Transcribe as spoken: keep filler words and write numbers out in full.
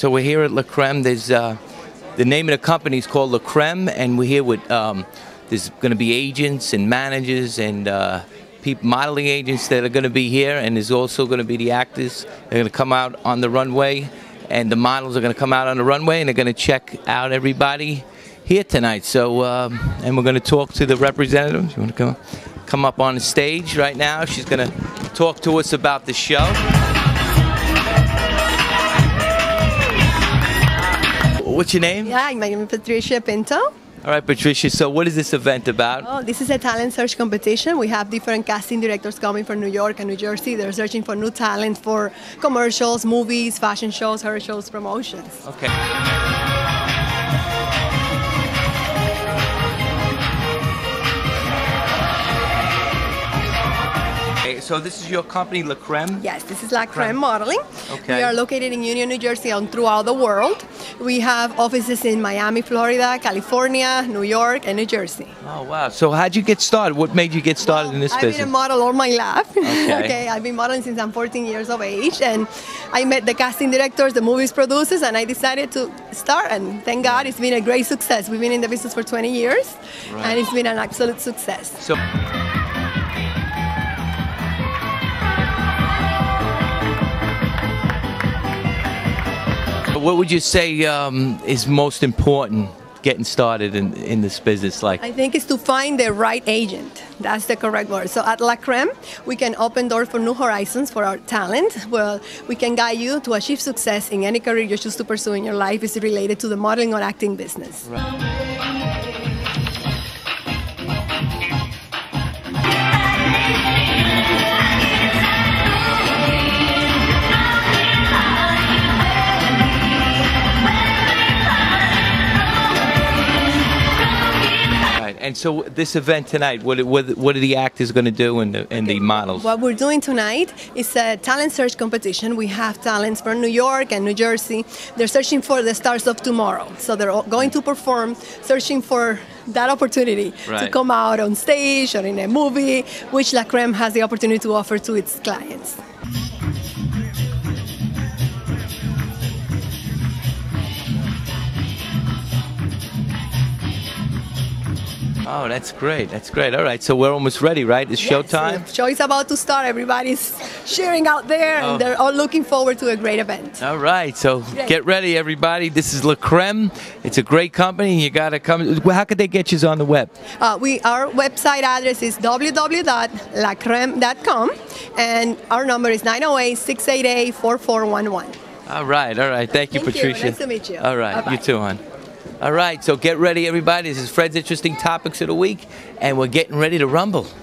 so we're here at La Creme. There's uh, the name of the company is called La Creme, and we're here with um, there's going to be agents and managers and uh, people, modeling agents that are going to be here, and there's also going to be the actors. They're going to come out on the runway, and the models are going to come out on the runway, and they're going to check out everybody here tonight. So, um, and we're going to talk to the representatives. You want to come, come up on the stage right now? She's going to talk to us about the show. What's your name? Yeah, my name is Patricia Pinto. All right, Patricia, so what is this event about? Oh, this is a talent search competition. We have different casting directors coming from New York and New Jersey. They're searching for new talent for commercials, movies, fashion shows, hair shows, promotions. Okay. So this is your company, La Creme? Yes, this is La Creme Modeling. Okay. We are located in Union, New Jersey, and throughout the world. We have offices in Miami, Florida, California, New York, and New Jersey. Oh, wow. So how'd you get started? What made you get started well, in this I've business? I've been a model all my life. Okay. Okay. I've been modeling since I'm fourteen years of age, and I met the casting directors, the movies producers, and I decided to start, and thank God it's been a great success. We've been in the business for twenty years, right. And it's been an absolute success. So what would you say um, is most important getting started in, in this business? Like, I think it's to find the right agent. That's the correct word. So at La Creme, we can open doors for new horizons for our talent. Well, we can guide you to achieve success in any career you choose to pursue in your life is related to the modeling or acting business. Right. And so this event tonight, what, what, what are the actors going to do and the, and the models? What we're doing tonight is a talent search competition. We have talents from New York and New Jersey. They're searching for the stars of tomorrow. So they're going to perform, searching for that opportunity right. to come out on stage or in a movie, which La Creme has the opportunity to offer to its clients. Oh, that's great. That's great. All right, so we're almost ready, right? It's yes, showtime? The show is about to start. Everybody's cheering out there, oh. and they're all looking forward to a great event. All right, so great. Get ready, everybody. This is La Creme. It's a great company. You got to come. How could they get you on the web? Uh, we Our website address is w w w dot la creme dot com, and our number is nine oh eight, six eight eight, four four one one. All right, all right. Thank you, Thank Patricia. You. Nice to meet you. All right, Bye-bye. You too, hon. All right, so get ready, everybody. This is Fred's Interesting Topics of the Week, and we're getting ready to rumble.